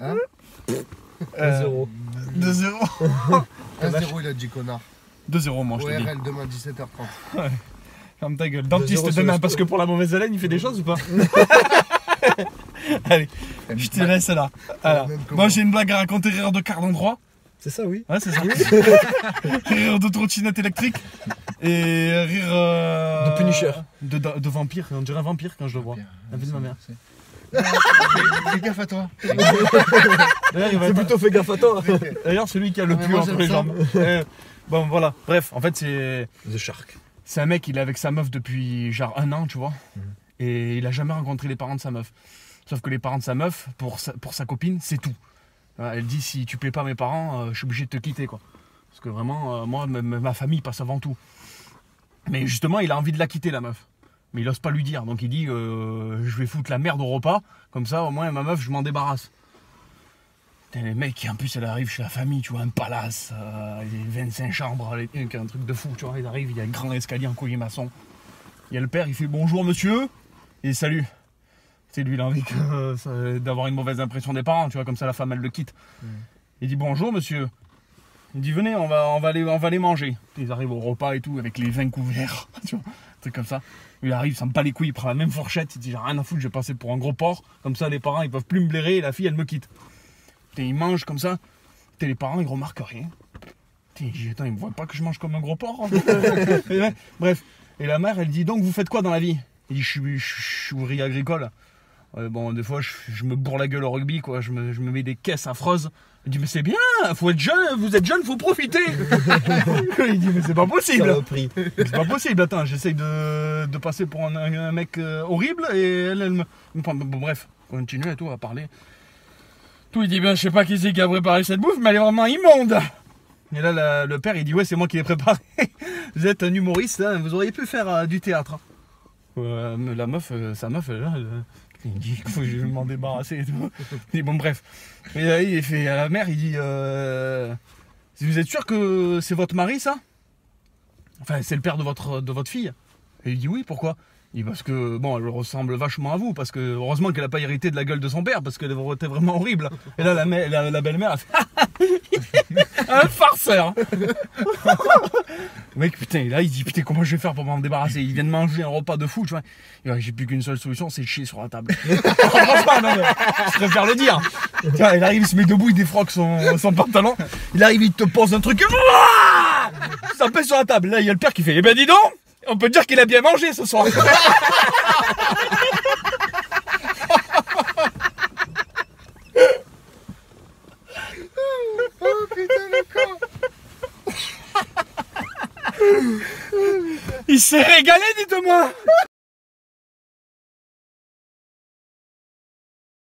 Hein 2-0. 2-0. 1-0 il a dit connard. 2-0 moi je te dis. ORL demain 17h30. Ferme ta gueule. Dentiste 2-0 demain sur parce que pour la mauvaise haleine il fait des choses ou pas? Allez, je te laisse là. Voilà. Moi j'ai une blague à raconter, rire de quart d'endroit. C'est ça, oui. Ouais c'est ça. Rire de trottinette électrique. Et rire... De Punisher. De vampire, on dirait un vampire quand je le vois. La vie de ma mère. Fais gaffe à toi. D'ailleurs, il va C'est être- plutôt fait gaffe à toi. D'ailleurs, celui qui a le mais plus moi, entre j'aime les ça. jambes. Bon, voilà. Bref, en fait, The Shark. c'est un mec, il est avec sa meuf depuis genre 1 an, tu vois. Et il a jamais rencontré les parents de sa meuf. Sauf que les parents de sa meuf, pour sa copine, c'est tout. Elle dit si tu plais pas à mes parents, je suis obligé de te quitter, quoi. Parce que vraiment, moi, ma famille passe avant tout. Mais justement, il a envie de la quitter, la meuf. Mais il ose pas lui dire. Donc il dit je vais foutre la merde au repas. Comme ça, au moins, ma meuf, je m'en débarrasse. Putain, les mecs, en plus, elle arrive chez la famille, tu vois, un palace, il y a 25 chambres, un truc de fou, tu vois. Il arrive, il y a un grand escalier en collier maçon. Il y a le père, il fait bonjour monsieur, et salut. C'est lui, il a envie d'avoir une mauvaise impression des parents, tu vois, comme ça la femme, elle le quitte. Il dit bonjour monsieur. Il dit venez, on va aller manger. Ils arrivent au repas et tout, avec les 20 couverts, tu vois, un truc comme ça. Il arrive, il s'en bat les couilles, il prend la même fourchette, il dit j'ai rien à foutre, je vais passer pour un gros porc. Comme ça, les parents, ils peuvent plus me blairer et la fille, elle me quitte. Putain, il mange comme ça. Putain, les parents, ils remarquent rien. Putain, il dit attends, ils me voient pas que je mange comme un gros porc. Et ouais, bref. Et la mère, elle dit donc, vous faites quoi dans la vie? Il dit je suis ouvrier agricole. Bon, des fois, je me bourre la gueule au rugby, quoi. Je me mets des caisses affreuses. Il dit, mais c'est bien, faut être jeune, vous êtes jeune, faut profiter. Il dit, mais c'est pas possible. Saloperie. C'est pas possible, attends, j'essaye de passer pour un mec horrible et elle me prend. Bon, bref, continue et tout, à parler. Tout, il dit, ben, je sais pas qui c'est qui a préparé cette bouffe, mais elle est vraiment immonde. Et là, le père, il dit, ouais, c'est moi qui l'ai préparé. Vous êtes un humoriste, hein, vous auriez pu faire du théâtre. La meuf, sa meuf, là, il dit qu'il faut que je m'en débarrasser et tout. Il dit, bon, bref. Et là, il fait à la mère, il dit vous êtes sûr que c'est votre mari, ça? Enfin, c'est le père de votre fille? Et il dit oui, pourquoi? Il dit parce que, bon, elle ressemble vachement à vous, parce que heureusement qu'elle n'a pas hérité de la gueule de son père, parce qu'elle aurait été vraiment horrible. Et là, la belle-mère, elle fait un farceur. Le mec, putain, là, il dit, putain, comment je vais faire pour m'en débarrasser? Il vient de manger un repas de fou, tu vois. Et j'ai plus qu'une seule solution, c'est de chier sur la table. Franchement, non, mais je préfère le dire. Tu vois, il arrive, il se met debout, il défroque son pantalon. Il arrive, il te pose un truc. Ça pèse sur la table. Là, il y a le père qui fait, eh ben dis donc, on peut dire qu'il a bien mangé ce soir. Oh putain le con. Il s'est régalé, dites-moi.